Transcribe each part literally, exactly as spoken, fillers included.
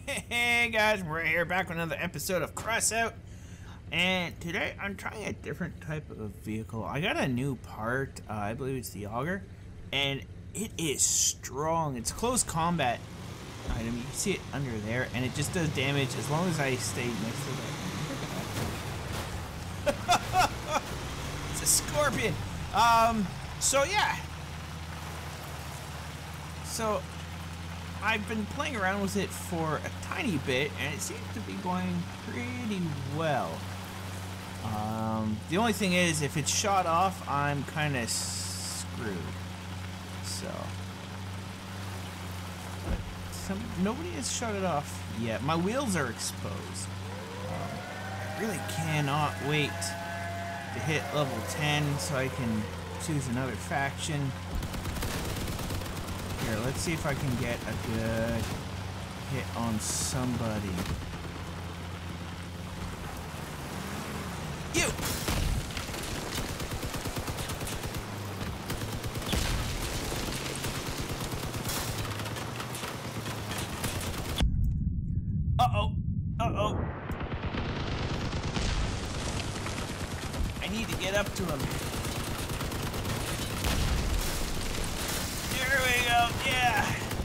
Hey guys, we're here back with another episode of Crossout, and today I'm trying a different type of vehicle. I got a new part, uh, I believe it's the Auger, and it is strong. It's close combat item. You can see it under there, and it just does damage as long as I stay next to it. It's a scorpion. Um, so yeah. So I've been playing around with it for a tiny bit, and it seems to be going pretty well. Um, the only thing is, if it's shot off, I'm kind of screwed. So, but some nobody has shot it off yet. My wheels are exposed. Um, I really cannot wait to hit level ten so I can choose another faction. Here, let's see if I can get a good hit on somebody. You! Uh-oh! Uh-oh! I need to get up to him. There we go, yeah.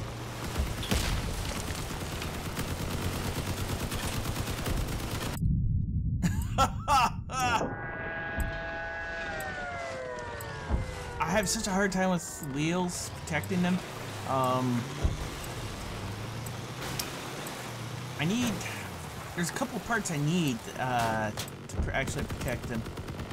I have such a hard time with wheels protecting them. Um, I need, there's a couple parts I need uh, to pr actually protect them.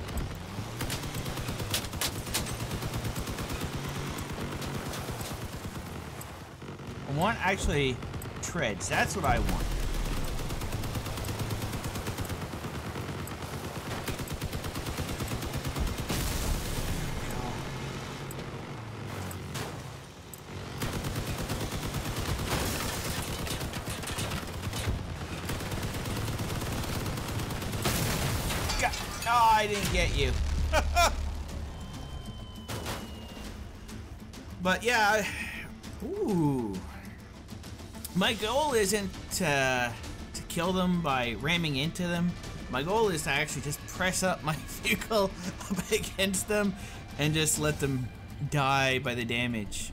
I want actually treads. That's what I want. God. Oh, I didn't get you. But yeah. Ooh. My goal isn't to, to kill them by ramming into them. My goal is to actually just press up my vehicle up against them and just let them die by the damage.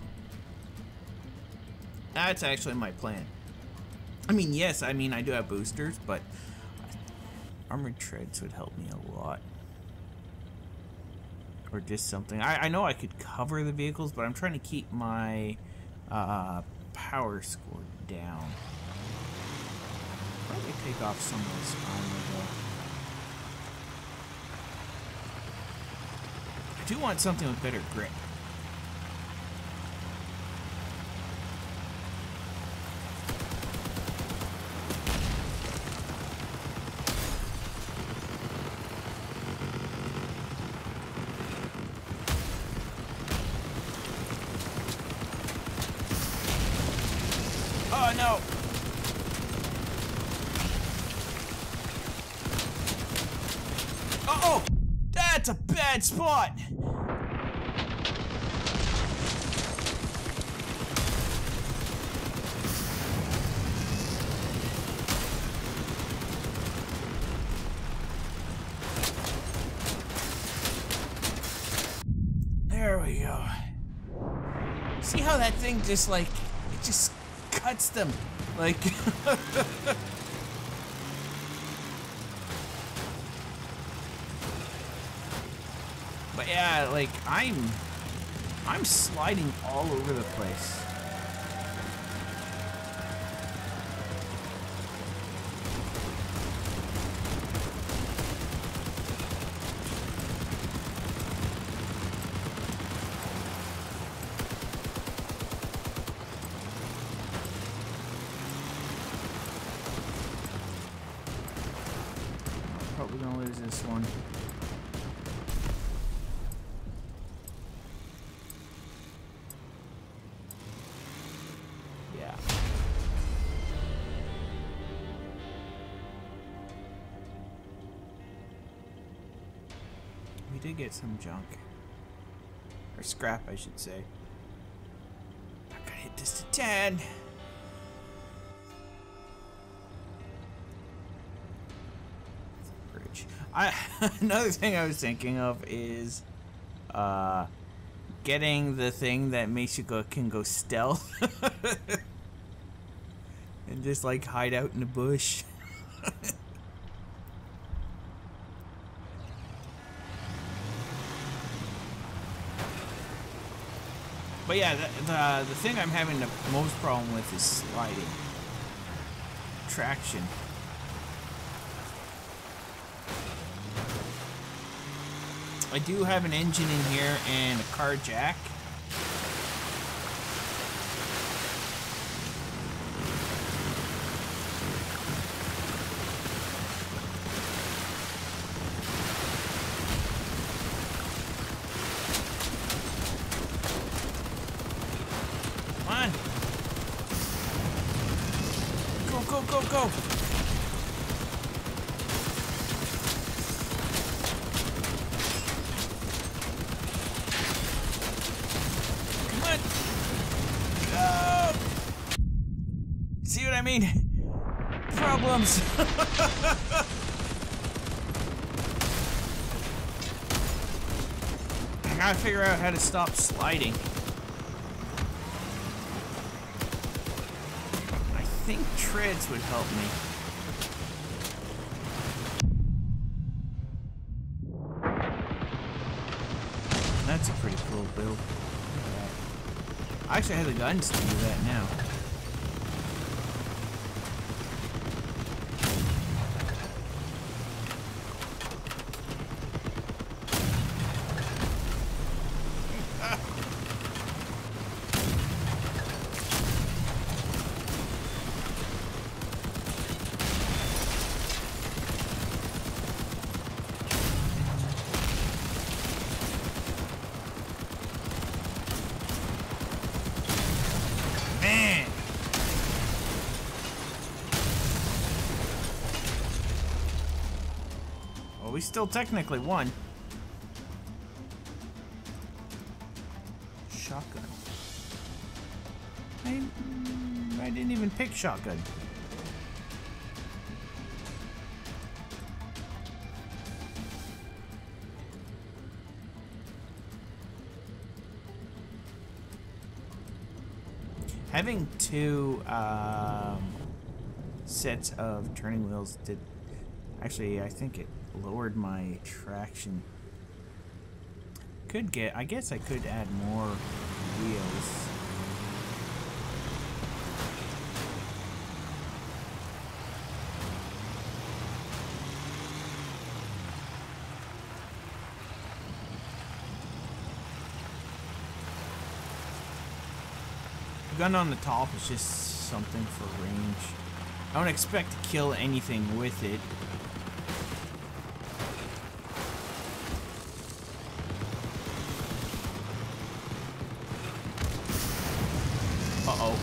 That's actually my plan. I mean, yes, I mean, I do have boosters, but armored treads would help me a lot. Or just something. I, I know I could cover the vehicles, but I'm trying to keep my uh, power score down. Probably take off some of this armor though. I do want something with better grip. Oh no! Uh-oh! That's a bad spot! There we go. See how that thing just like, it just cuts them, like. But yeah, like I'm, I'm sliding all over the place. Probably gonna lose this one. Yeah. We did get some junk. Or scrap, I should say. I gotta hit this to ten. much. I another thing I was thinking of is uh, getting the thing that makes you go can go stealth and just like hide out in the bush. But yeah, the, the the thing I'm having the most problem with is sliding. Traction. I do have an engine in here and a car jack. Go, go, go! Come on! Go! See what I mean? Problems! I gotta figure out how to stop sliding. I think treads would help me. That's a pretty cool build. I actually have the guns to do that now. We still technically won. Shotgun. I, I didn't even pick shotgun. Having two um, sets of turning wheels did actually, I think it lowered my traction. Could get, I guess I could add more wheels. The gun on the top is just something for range. I don't expect to kill anything with it. Uh-oh.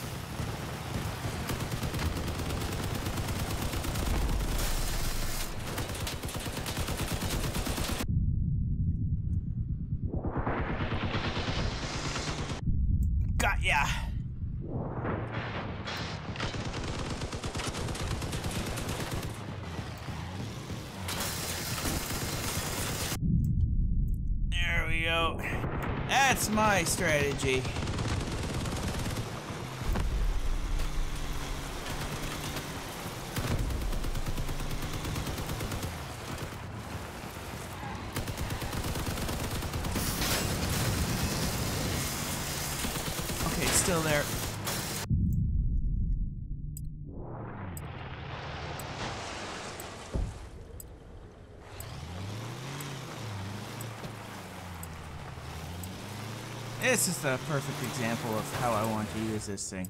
Got ya. There we go. That's my strategy. Still there. This is the perfect example of how I want to use this thing.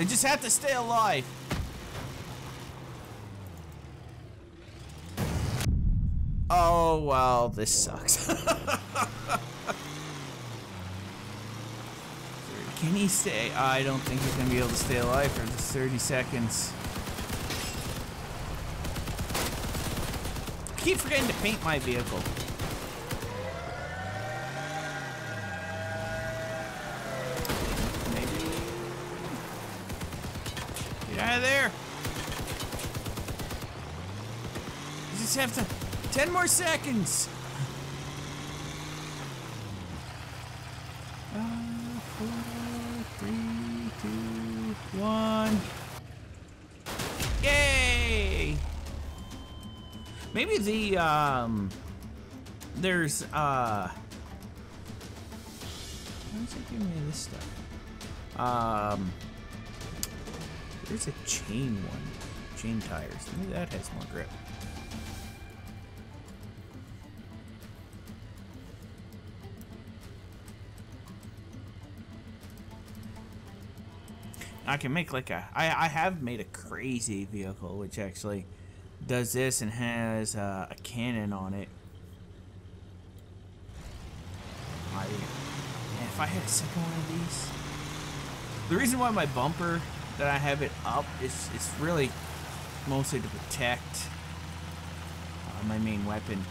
They just have to stay alive. Oh, well, this sucks. Can he stay? I don't think he's going to be able to stay alive for just thirty seconds. I keep forgetting to paint my vehicle. Maybe. Get out of there. You just have to... ten more seconds. Uh, four, three, two, one. Yay! Maybe the, um, there's, uh, why is it giving me this stuff? Um, there's a chain one. Chain tires. Maybe that has more grip. I can make like a, I, I have made a crazy vehicle which actually does this and has uh, a cannon on it. I, man, if I had a second one of these. The reason why my bumper that I have it up is it's really mostly to protect uh, my main weapon.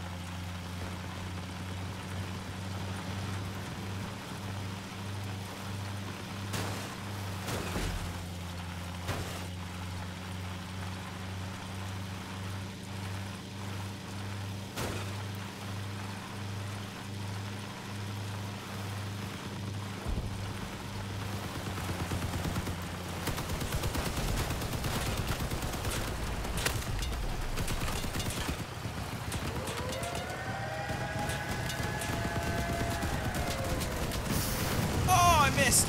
Missed.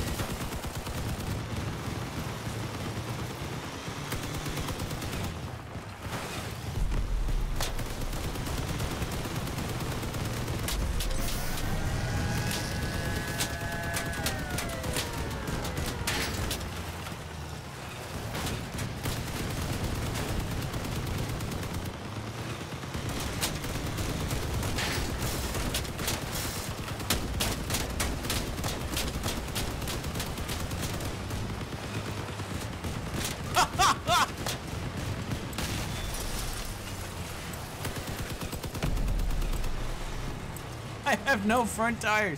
I have no front tires.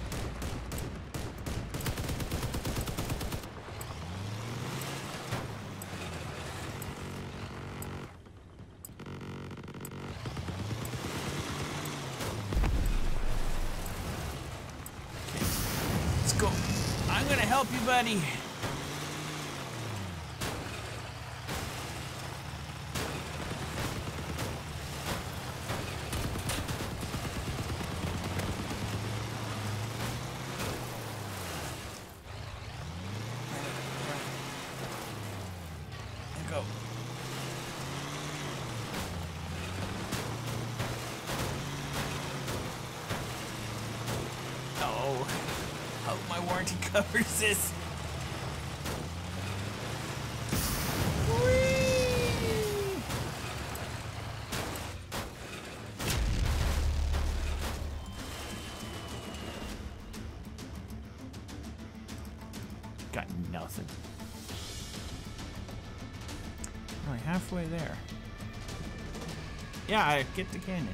Okay, let's go. I'm gonna help you, buddy. Go. Oh, hope my warranty covers this. Whee! Got nothing. Only halfway there. Yeah, I get the cannon.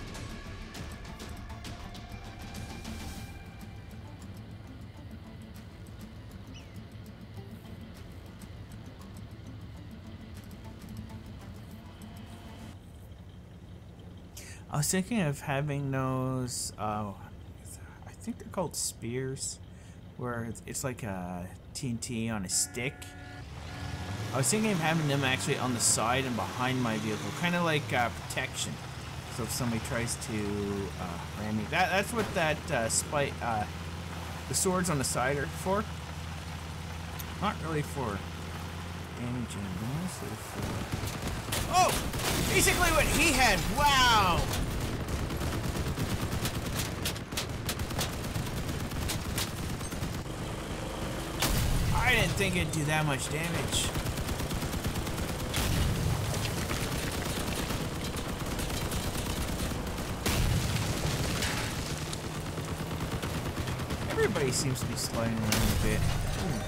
I was thinking of having those, uh, I think they're called spears, where it's, it's like a T N T on a stick. I was thinking of having them actually on the side and behind my vehicle, kind of like uh, protection. So if somebody tries to uh, ram me, that that's what that uh, spike, uh, the swords on the side are for. Not really for damaging, mostly for. Oh, basically what he had. Wow. I didn't think it'd do that much damage. Everybody seems to be sliding around a bit. Ooh.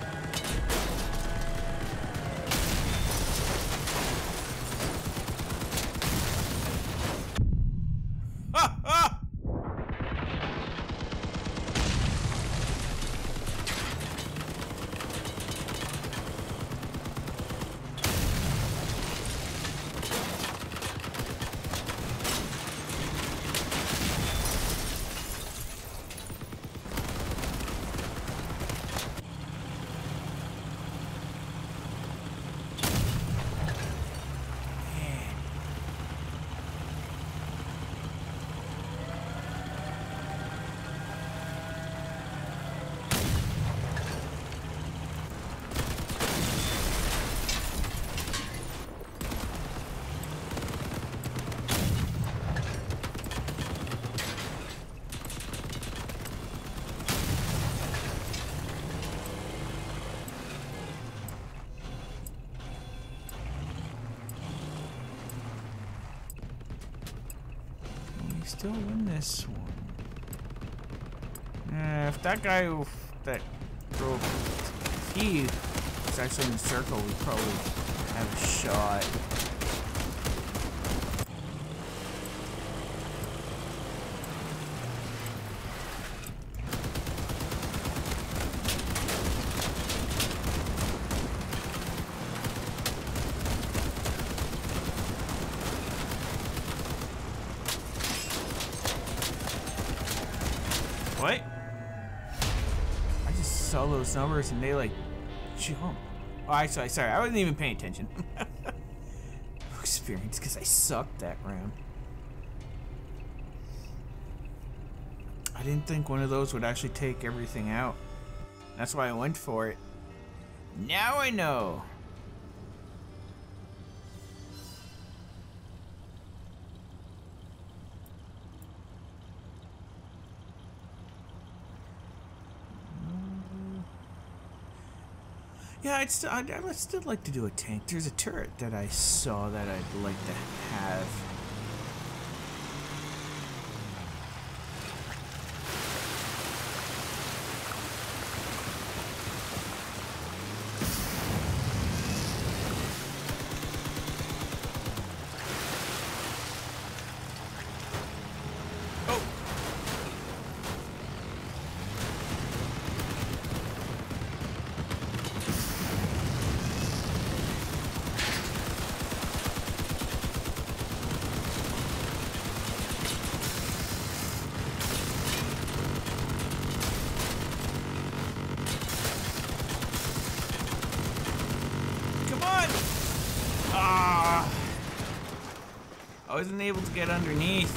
Still win this one. Uh, if that guy, if that girl, if he was actually in the circle, we'd probably have a shot. What? I just saw those numbers and they like jump. Oh, I sorry, sorry, I wasn't even paying attention. Experience because I sucked that round. I didn't think one of those would actually take everything out. That's why I went for it. Now I know. Yeah, I'd, st I'd, I'd still like to do a tank. There's a turret that I saw that I'd like to have. Ah! I wasn't able to get underneath.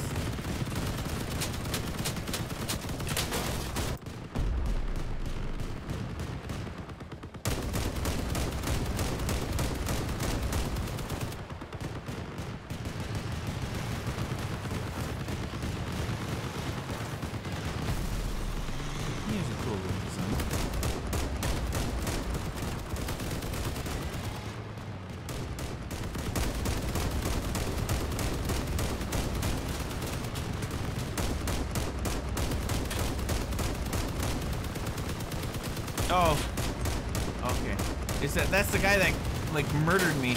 Here's a cool little design. Oh, okay. Is that that's the guy that like murdered me?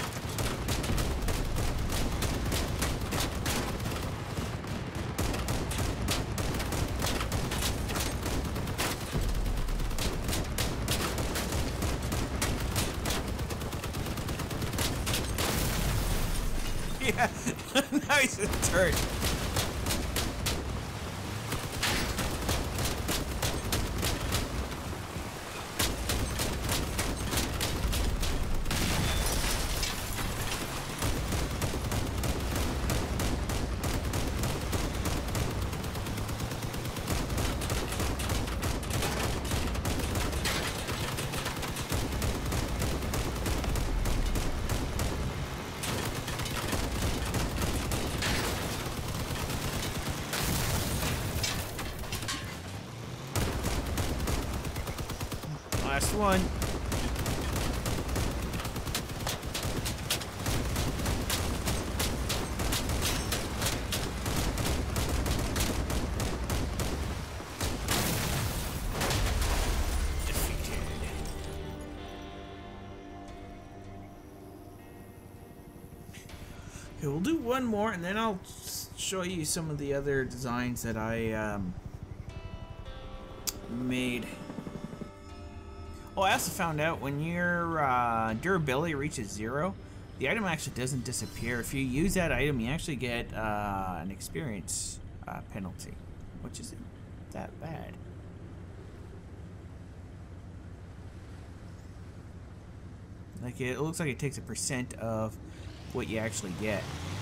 Yeah, now he's a turret. Last one. Okay, we'll do one more, and then I'll show you some of the other designs that I um, made. Oh, I also found out when your uh, durability reaches zero, the item actually doesn't disappear. If you use that item, you actually get uh, an experience uh, penalty, which isn't that bad. Like, it looks like it takes a percent of what you actually get.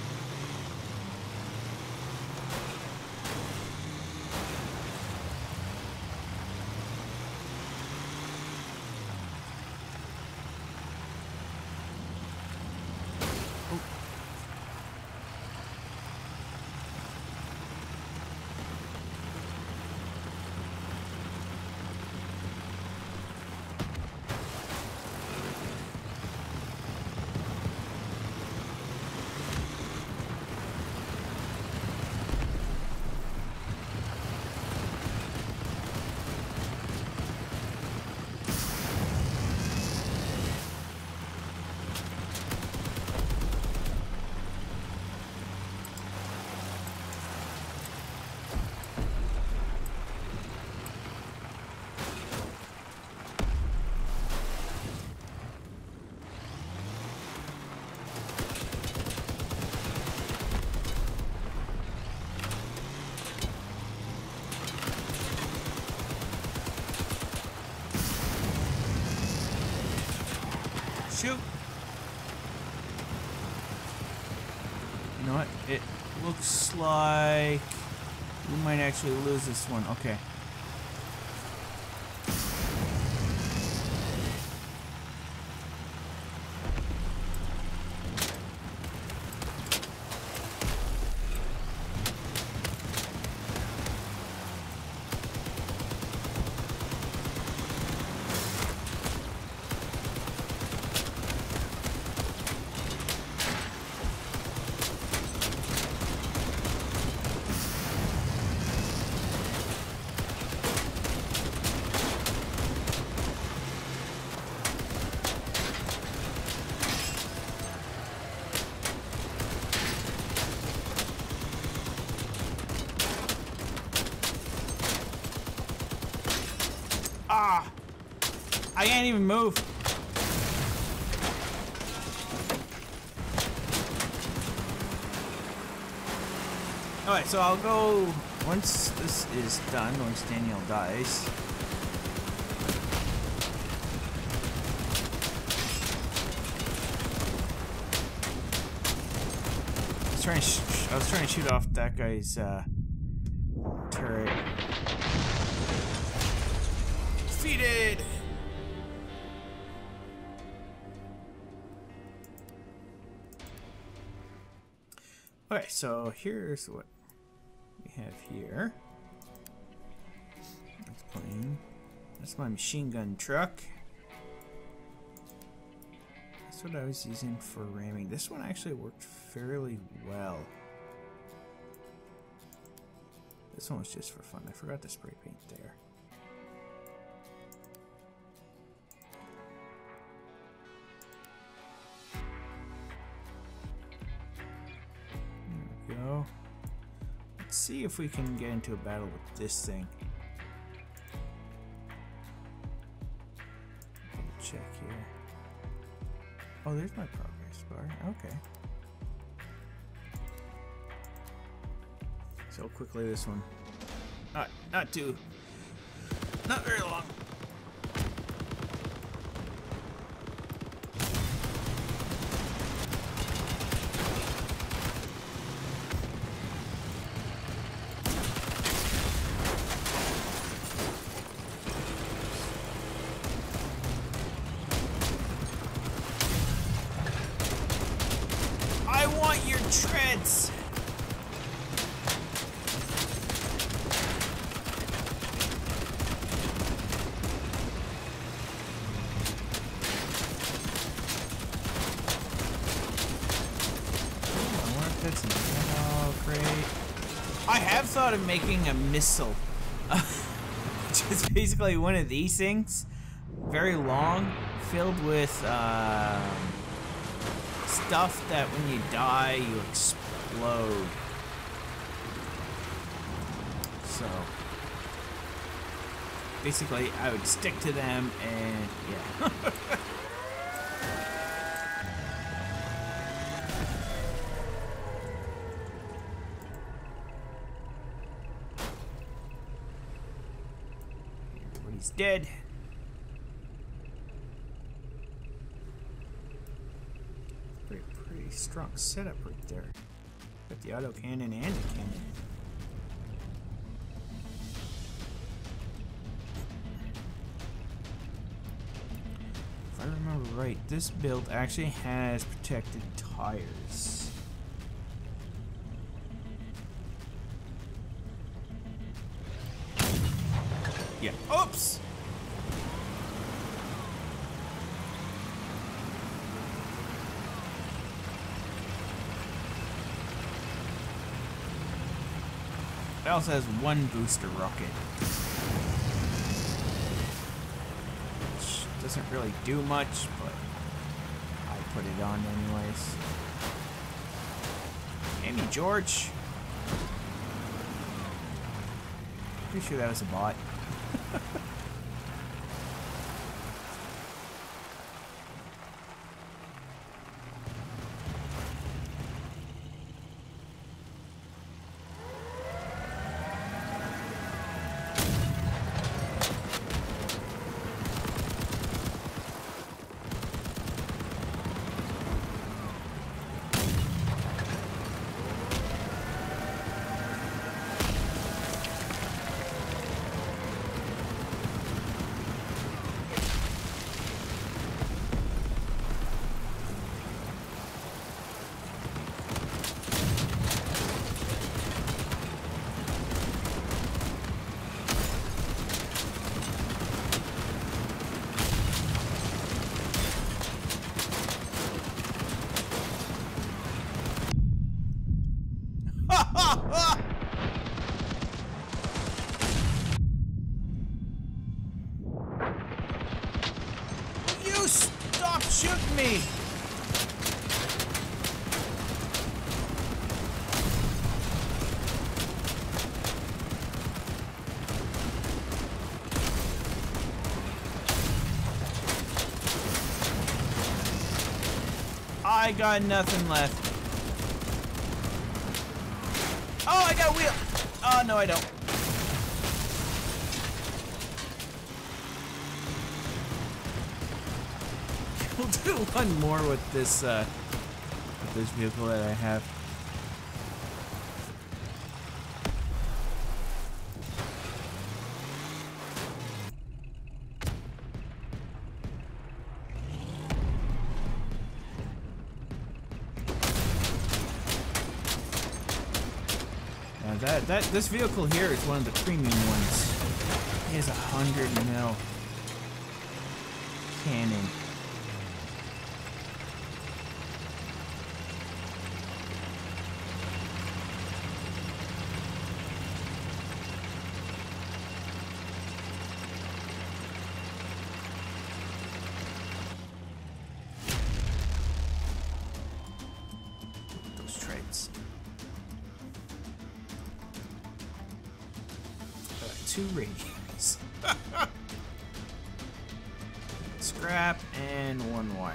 Shoot! You know what? It looks like we might actually lose this one. Okay. Ah! I can't even move. Alright, so I'll go once this is done, once Daniel dies. I was trying to, sh I was trying to shoot off that guy's uh, turret. Defeated! Okay, so here's what we have here. That's plain. That's my machine gun truck. That's what I was using for ramming. This one actually worked fairly well. This one was just for fun. I forgot to spray paint there. Go. Let's see if we can get into a battle with this thing. Check here. Oh, there's my progress bar. Okay. So quickly this one. Not, not too. Not very long. Your treads. I wonder if that's oh great. I have thought of making a missile, which is basically one of these things, very long, filled with. Uh, stuff that when you die, you explode. So, basically, I would stick to them and, yeah. Everybody's dead. Pretty, pretty strong setup right there. Got the auto cannon and the cannon. If I remember right, this build actually has protected tires. Yeah. Oops! It also has one booster rocket. Which doesn't really do much, but I put it on anyways. Amy George. Pretty sure that was a bot. You stop shooting me! I got nothing left. Oh, I got a wheel! Oh, no, I don't. We'll do one more with this, uh, with this vehicle that I have. Now that, that, this vehicle here is one of the premium ones. It has a hundred mil cannon. Those traits. Two radios. Scrap and one wire.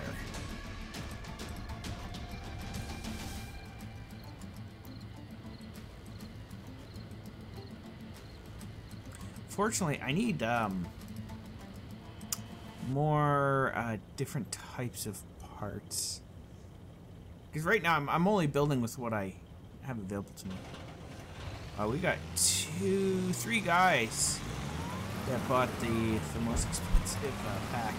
Fortunately, I need um, more uh, different types of parts. Because right now I'm, I'm only building with what I have available to me. Uh, we got two, three guys that bought the the most expensive uh, pack.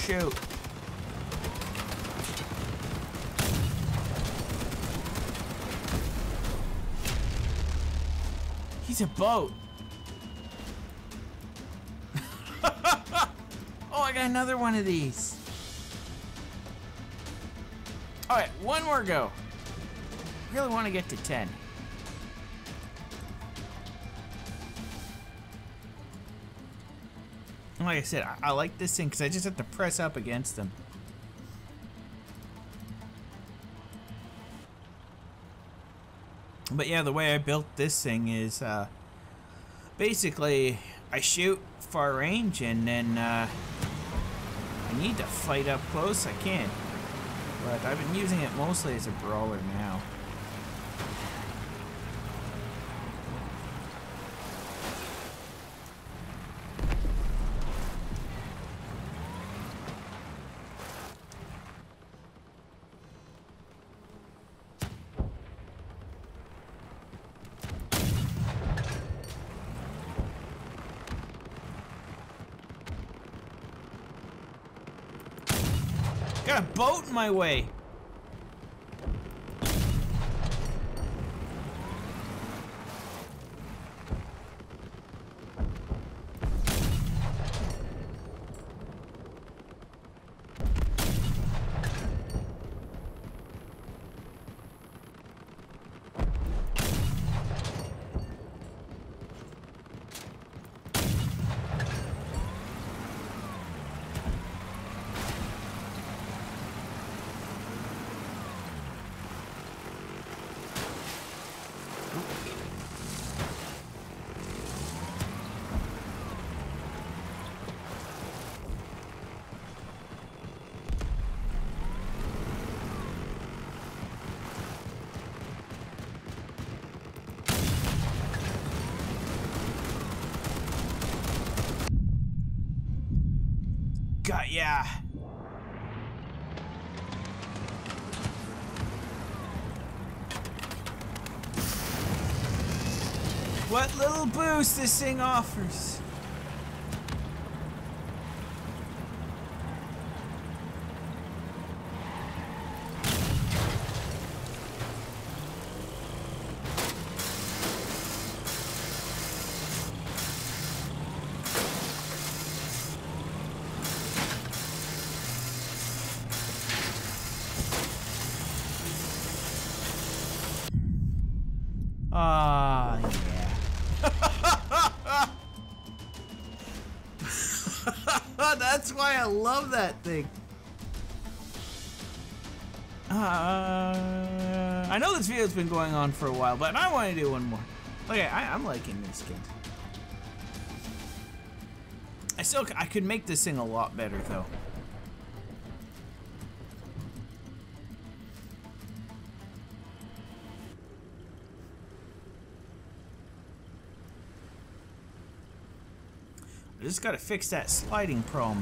shoot. He's a boat. Oh, I got another one of these. All right, one more go. Really want to get to ten. And like I said, I, I like this thing because I just have to press up against them. But yeah, the way I built this thing is uh, basically I shoot far range and then uh, I need to fight up close. I can. But I've been using it mostly as a brawler now. Got a boat in my way. Got ya. What little boost this thing offers. Ah, yeah. That's why I love that thing. Uh, I know this video's been going on for a while, but I want to do one more. Okay, I, I'm liking this skin. I still, I could make this thing a lot better though. I just gotta fix that sliding problem.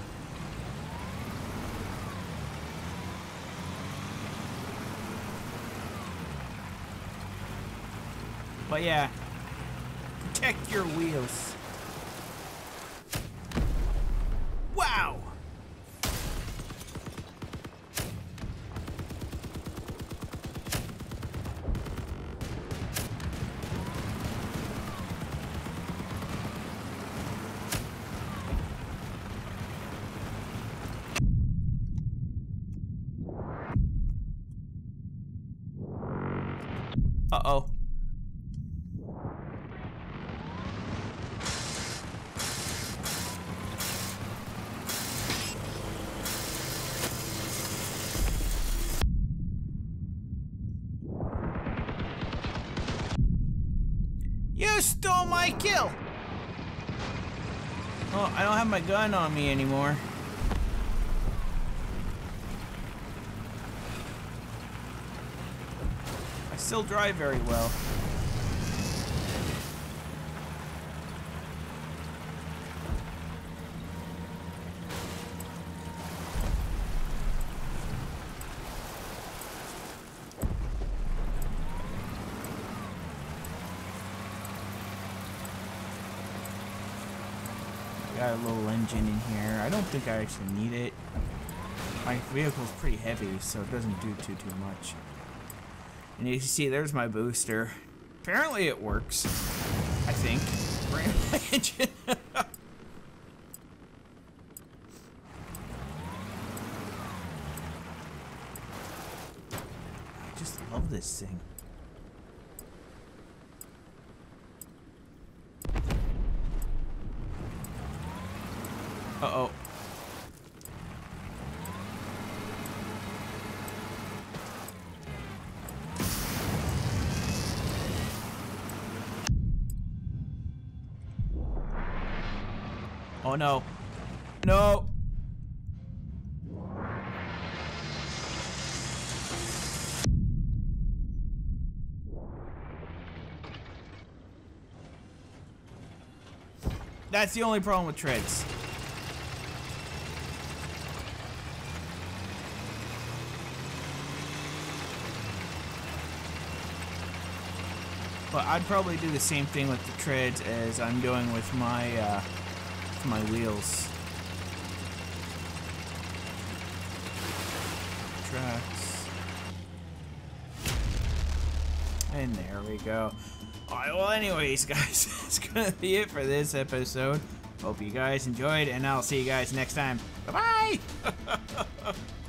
But yeah, protect your wheels. Wow! Uh-oh. You stole my kill! Oh, I don't have my gun on me anymore. I still drive very well. got a little engine in here. I don't think I actually need it. My vehicle's pretty heavy, so it doesn't do too, too much. And you can see there's my booster. Apparently it works. I think. Bring my engine. I just love this thing. Uh-oh. Oh no. No. That's the only problem with treads. But I'd probably do the same thing with the treads as I'm doing with my uh, with my wheels. Tracks. And there we go. Alright, well anyways guys, that's gonna be it for this episode. Hope you guys enjoyed, and I'll see you guys next time. Bye-bye!